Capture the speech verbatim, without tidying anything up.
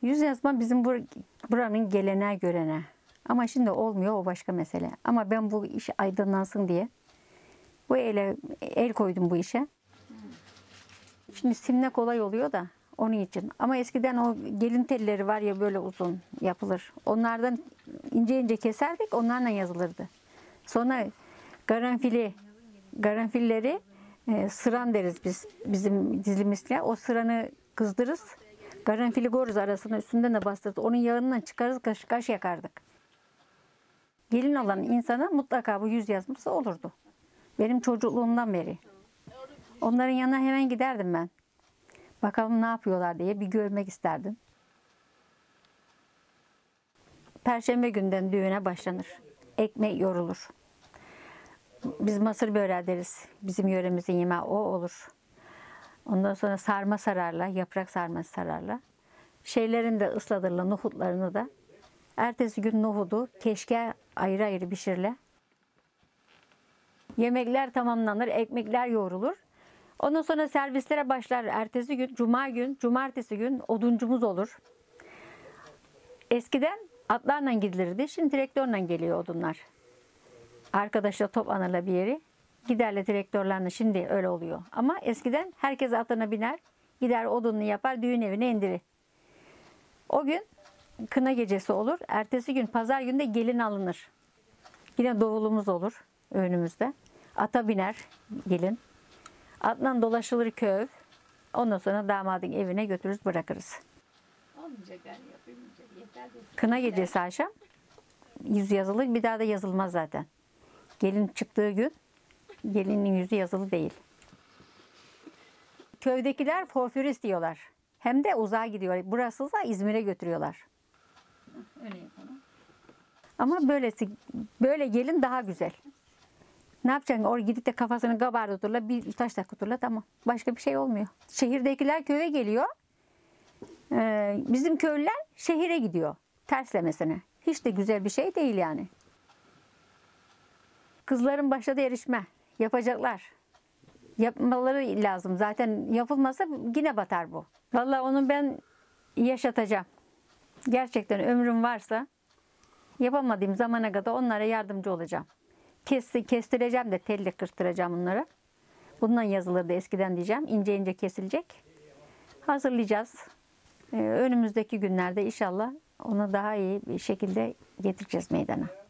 Yüz yazma bizim bur buranın geleneği göreneği. Ama şimdi olmuyor, o başka mesele. Ama ben bu iş aydınlansın diye bu ele el koydum bu işe. Şimdi simle kolay oluyor da onun için. Ama eskiden o gelin telleri var ya, böyle uzun yapılır. Onlardan ince ince keserdik, onlarla yazılırdı. Sonra karanfili, karanfilleri e, sıran deriz biz bizim dizilimizde. O sıranı kızdırırız. Karanfili koruz arasına, üstünden de bastırırız. Onun yağından çıkarız, kaş kaş yakardık. Gelin olan insana mutlaka bu yüz yazması olurdu. Benim çocukluğumdan beri. Onların yanına hemen giderdim ben. Bakalım ne yapıyorlar diye bir görmek isterdim. Perşembe günden düğüne başlanır. Ekmek yorulur. Biz mısır böreği deriz. Bizim yöremizin yemeği o olur. Ondan sonra sarma sararlar, yaprak sarması sararlar. Şeylerini de ıslatırlar, nohutlarını da. Ertesi gün nohudu keşke ayrı ayrı pişirilir. Yemekler tamamlanır, ekmekler yoğrulur. Ondan sonra servislere başlar. Ertesi gün, cuma gün, cumartesi gün oduncumuz olur. Eskiden atlarla gidilirdi. Şimdi traktörle geliyor odunlar. Arkadaşlar toplanırlar bir yeri. Giderler traktörlerle. Şimdi öyle oluyor. Ama eskiden herkes atına biner. Gider odununu yapar, düğün evine indirir. O gün kına gecesi olur. Ertesi gün pazar günü de gelin alınır. Yine davulumuz olur önümüzde. Ata biner gelin. Atla dolaşılır köy. Ondan sonra damadın evine götürürüz, bırakırız. Kına gecesi akşam yüz yazılır, bir daha da yazılmaz zaten. Gelin çıktığı gün gelinin yüzü yazılı değil. Köydekiler forfürist diyorlar. Hem de uzağa gidiyor. Burası da İzmir'e götürüyorlar. Öyle yapalım. Ama böylesi, böyle gelin daha güzel. Ne yapacaksın? Oraya gidip de kafasını kabartırlar, bir taş takıtırlar, tamam. Başka bir şey olmuyor. Şehirdekiler köye geliyor. Ee, bizim köylüler şehire gidiyor. Terslemesine. Hiç de güzel bir şey değil yani. Kızların başladı erişme. Yapacaklar. Yapmaları lazım. Zaten yapılmasa yine batar bu. Vallahi onu ben yaşatacağım. Gerçekten ömrüm varsa yapamadığım zamana kadar onlara yardımcı olacağım. Kesti, kestireceğim de telle kırtıracağım onları. Bundan yazılırdı eskiden diyeceğim. İnce ince kesilecek. Hazırlayacağız. Ee, önümüzdeki günlerde inşallah onu daha iyi bir şekilde getireceğiz meydana.